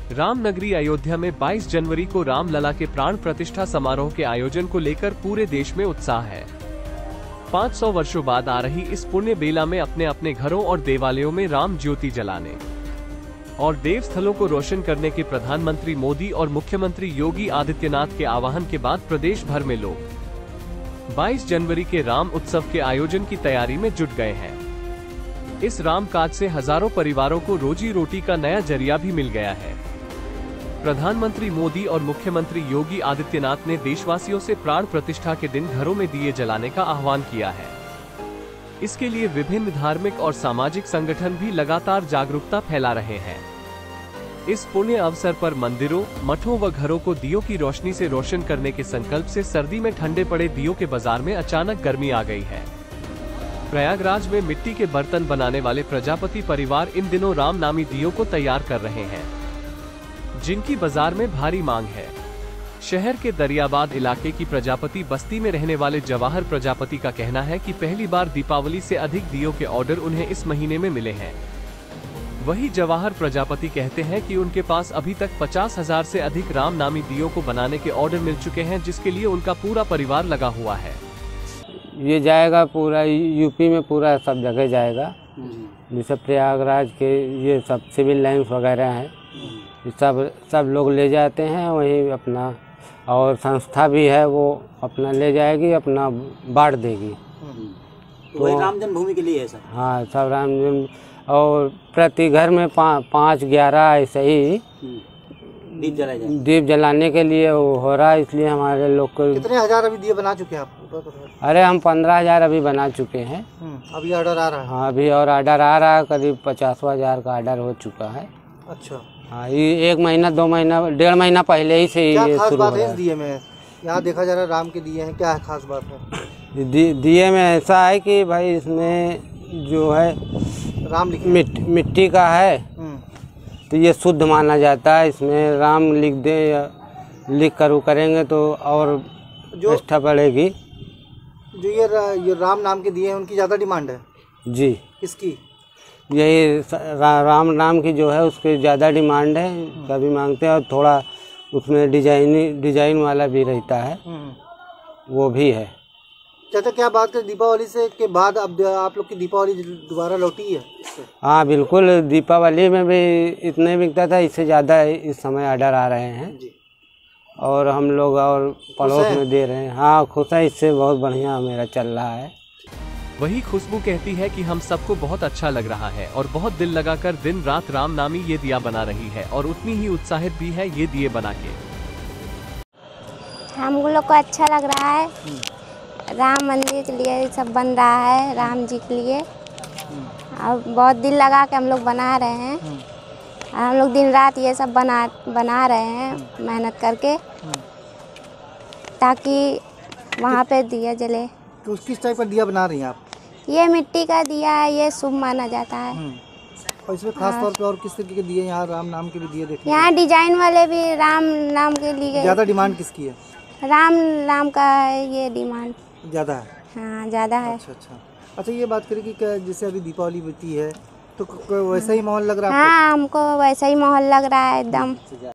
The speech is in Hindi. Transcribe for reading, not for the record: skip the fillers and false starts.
रामनगरी अयोध्या में 22 जनवरी को रामलला के प्राण प्रतिष्ठा समारोह के आयोजन को लेकर पूरे देश में उत्साह है। 500 वर्षों बाद आ रही इस पुण्य बेला में अपने अपने घरों और देवालयों में राम ज्योति जलाने और देव स्थलों को रोशन करने के प्रधानमंत्री मोदी और मुख्यमंत्री योगी आदित्यनाथ के आह्वान के बाद प्रदेश भर में लोग 22 जनवरी के राम उत्सव के आयोजन की तैयारी में जुट गए हैं। इस राम काज से हजारों परिवारों को रोजी रोटी का नया जरिया भी मिल गया है। प्रधानमंत्री मोदी और मुख्यमंत्री योगी आदित्यनाथ ने देशवासियों से प्राण प्रतिष्ठा के दिन घरों में दिए जलाने का आह्वान किया है। इसके लिए विभिन्न धार्मिक और सामाजिक संगठन भी लगातार जागरूकता फैला रहे हैं। इस पुण्य अवसर पर मंदिरों, मठों व घरों को दियों की रोशनी से रोशन करने के संकल्प से सर्दी में ठंडे पड़े दियों के बाजार में अचानक गर्मी आ गई है। प्रयागराज में मिट्टी के बर्तन बनाने वाले प्रजापति परिवार इन दिनों राम नामी दियों को तैयार कर रहे हैं, जिनकी बाजार में भारी मांग है। शहर के दरियाबाद इलाके की प्रजापति बस्ती में रहने वाले जवाहर प्रजापति का कहना है कि पहली बार दीपावली से अधिक दियों के ऑर्डर उन्हें इस महीने में मिले हैं। वही जवाहर प्रजापति कहते हैं कि उनके पास अभी तक 50,000 से अधिक राम नामी दियों को बनाने के ऑर्डर मिल चुके हैं, जिसके लिए उनका पूरा परिवार लगा हुआ है। ये जाएगा पूरा यूपी में, पूरा सब जगह जाएगा। जैसे प्रयागराज के ये सब सिविल लाइन्स वगैरह हैं, सब लोग ले जाते हैं वहीं अपना, और संस्था भी है वो अपना ले जाएगी, अपना बांट देगी। तो वही राम जन्मभूमि के लिए है सर? हाँ, सब राम जन्म, और प्रति घर में 5-11 ऐसे ही दीप जलाने के लिए वो हो रहा है। इसलिए हमारे लोग को कितने हजार अभी दिए बना चुके हैं आप? अरे हम 15,000 अभी बना चुके हैं। अभी ऑर्डर आ रहा है? हाँ, अभी और ऑर्डर आ रहा है, करीब 50,000 का ऑर्डर हो चुका है। अच्छा। हाँ, ये 1 महीना 2 महीना 1.5 महीना पहले ही से क्या ये खास शुरू बात हो है रहा इस दिए में? यहाँ देखा जा रहा है राम के दिए हैं, क्या है खास बात है? दिए में ऐसा है कि भाई इसमें जो है राम मिट्टी का है, तो ये शुद्ध माना जाता है। इसमें राम लिख दे या लिख कर वो करेंगे तो और जो निष्ठा बढ़ेगी। जो ये राम नाम के दिए हैं उनकी ज़्यादा डिमांड है जी। किसकी? यही राम नाम की जो है उसकी ज़्यादा डिमांड है, कभी मांगते हैं। और थोड़ा उसमें डिजाइन वाला भी रहता है, वो भी है। चाचा, क्या बात करें, दीपावली से के बाद अब आप लोग की दीपावली दोबारा लौटी है? हाँ बिल्कुल, दीपावली में भी इतने बिकता था, इससे ज़्यादा इस समय ऑर्डर आ रहे हैं जी। और हम लोग और पड़ोस में दे रहे हैं। हाँ, खुश है, इससे बहुत बढ़िया मेरा चल रहा है। वही खुशबू कहती है कि हम सबको बहुत अच्छा लग रहा है और बहुत दिल लगाकर दिन रात राम नामी ये दिया बना रही है, और उतनी ही उत्साहित भी है ये दिए बना के। हम लोग को अच्छा लग रहा है, राम मंदिर के लिए सब बन रहा है, राम जी के लिए, और बहुत दिल लगा के हम लोग बना रहे हैं। हम लोग दिन रात ये सब बना रहे हैं मेहनत करके, ताकि वहाँ पे दिया जले। तो किस टाइप का दिया बना रही हैं आप? ये मिट्टी का दिया है, ये शुभ माना जाता है। और इसमें खास तौर पे और किस तरीके के दिए? यहाँ राम नाम के भी दिए देखने यहाँ डिजाइन वाले भी राम नाम के लिए। ज़्यादा डिमांड किसकी है? राम नाम का है, ये डिमांड ज़्यादा है। हाँ, ज़्यादा है। अच्छा, ये बात करें कि जैसे अभी दीपावली बीती है तो वैसा ही माहौल लग रहा है? हाँ, हमको वैसा ही माहौल लग रहा है एकदम।